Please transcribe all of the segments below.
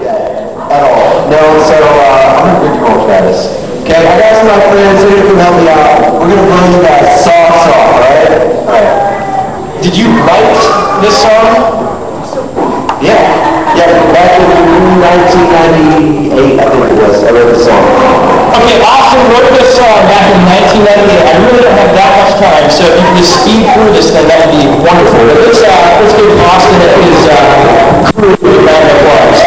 at all. No, so I'm gonna bring you home, Travis. Okay, I got some of my friends here who can help me out. We're gonna blow you guys socks off, alright? Alright. Did you write this song? Yeah. Yeah, back in 1998, I think it was, I wrote the song. Okay, Austin wrote this song back in 1998. I really don't have that much time, so if you can just speed through this, then that would be wonderful. But let's give Austin his crew a round of applause.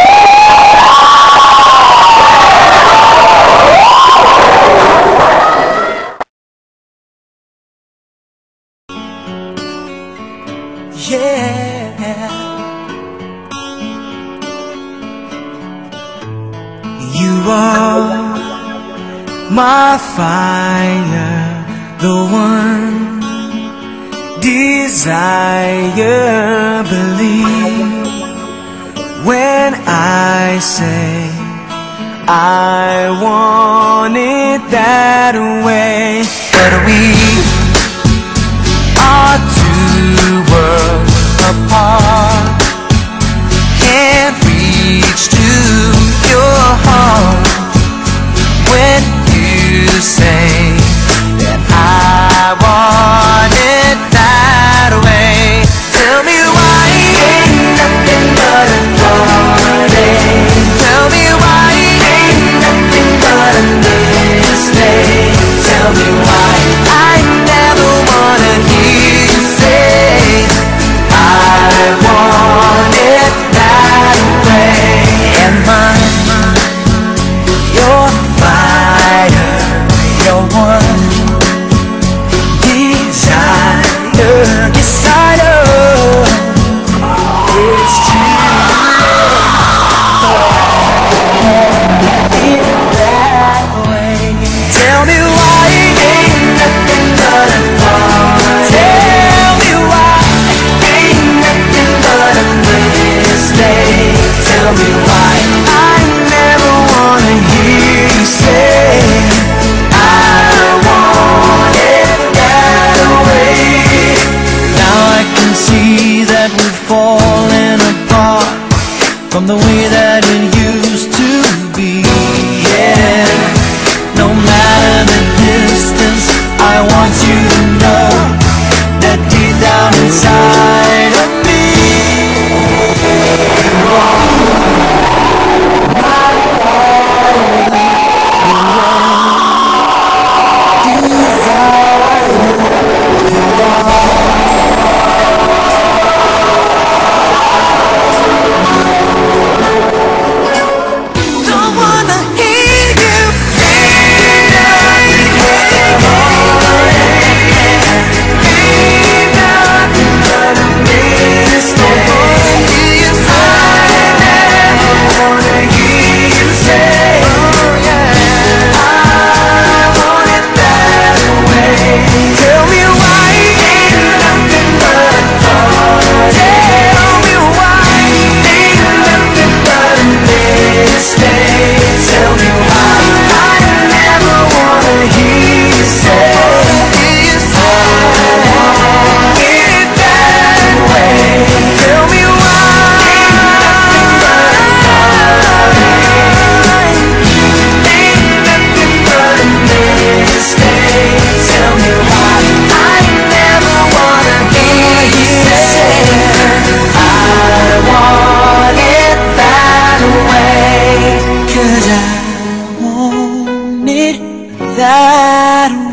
Yeah, you are my fire, the one desire. Believe when I say I want it that way. But we are two worlds apart, can't reach to your heart when you say that I want it that way. Tell me why ain't nothing but a heartache. Tell me why ain't nothing but a mistake. Tell me why I never wanna hear you say I want it that way. And mine, your fire, your one desire. Yes, I know it's true. It that way. Tell me why ain't nothing but a heart. Tell me why ain't nothing but a mistake. Tell me why I never wanna hear you say I want it that way. Now I can see that we've fallen apart from the way that it used to be. Yeah, no matter the distance, I want you to know that deep down inside of me, you are my fire, the one desire. You are don't wanna hear you say nothing but a mistake. I never wanna hear you say I want it that way. Tell me why ain't nothing but a heart. Tell me why ain't nothing but a mistake. Tell me why I never wanna hear you say I want it that way. Tell me why ain't nothing but a heart. Ain't nothing but a mistake. Tell me why I never wanna hear you say I want it that way. 'Cause I want it that way.